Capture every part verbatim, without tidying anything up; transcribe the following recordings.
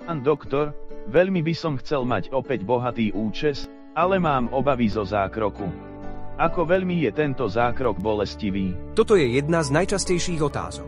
Pán doktor, veľmi by som chcel mať opäť bohatý účes, ale mám obavy zo zákroku. Ako veľmi je tento zákrok bolestivý? Toto je jedna z najčastejších otázok.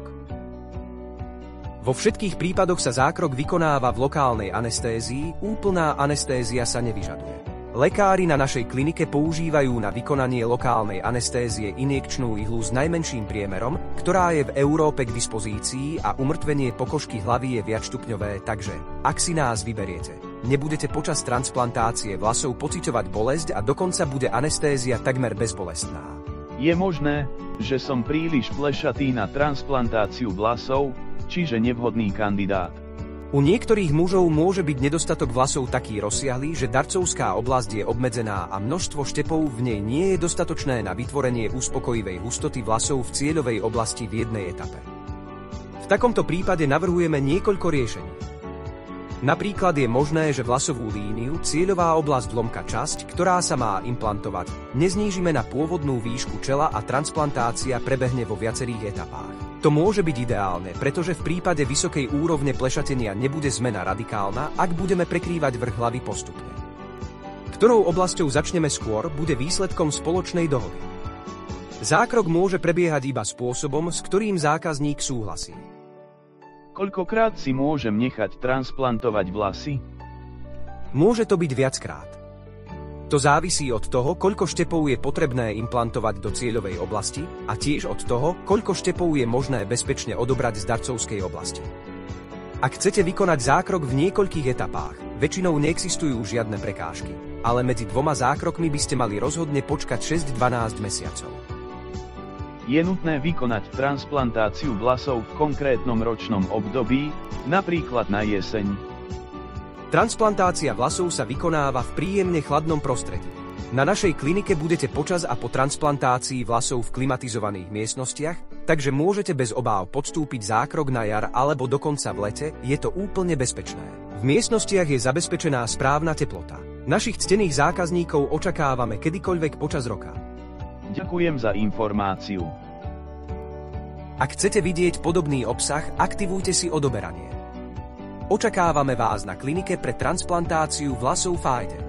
Vo všetkých prípadoch sa zákrok vykonáva v lokálnej anestézii, úplná anestézia sa nevyžaduje. Lekári na našej klinike používajú na vykonanie lokálnej anestézie injekčnú ihlu s najmenším priemerom, ktorá je v Európe k dispozícii a umrtvenie pokožky hlavy je viacstupňové, takže ak si nás vyberiete, nebudete počas transplantácie vlasov pociťovať bolesť a dokonca bude anestézia takmer bezbolestná. Je možné, že som príliš plešatý na transplantáciu vlasov, čiže nevhodný kandidát. U niektorých mužov môže byť nedostatok vlasov taký rozsiahlý, že darcovská oblasť je obmedzená a množstvo štepov v nej nie je dostatočné na vytvorenie uspokojivej hustoty vlasov v cieľovej oblasti v jednej etape. V takomto prípade navrhujeme niekoľko riešení. Napríklad je možné, že vlasovú líniu, cieľová oblasť lomka časť, ktorá sa má implantovať, neznížime na pôvodnú výšku čela a transplantácia prebehne vo viacerých etapách. To môže byť ideálne, pretože v prípade vysokej úrovne plešatenia nebude zmena radikálna, ak budeme prekrývať vrch hlavy postupne. Ktorou oblasťou začneme skôr, bude výsledkom spoločnej dohody. Zákrok môže prebiehať iba spôsobom, s ktorým zákazník súhlasí. Koľkokrát si môžem nechať transplantovať vlasy? Môže to byť viackrát. To závisí od toho, koľko štepov je potrebné implantovať do cieľovej oblasti a tiež od toho, koľko štepov je možné bezpečne odobrať z darcovskej oblasti. Ak chcete vykonať zákrok v niekoľkých etapách, väčšinou neexistujú žiadne prekážky, ale medzi dvoma zákrokmi by ste mali rozhodne počkať šesť až dvanásť mesiacov. Je nutné vykonať transplantáciu vlasov v konkrétnom ročnom období, napríklad na jeseň. Transplantácia vlasov sa vykonáva v príjemne chladnom prostredí. Na našej klinike budete počas a po transplantácii vlasov v klimatizovaných miestnostiach, takže môžete bez obáv podstúpiť zákrok na jar alebo dokonca v lete, je to úplne bezpečné. V miestnostiach je zabezpečená správna teplota. Našich ctených zákazníkov očakávame kedykoľvek počas roka. Ďakujem za informáciu. Ak chcete vidieť podobný obsah, aktivujte si odoberanie. Očakávame vás na klinike pre transplantáciu vlasov Fajde.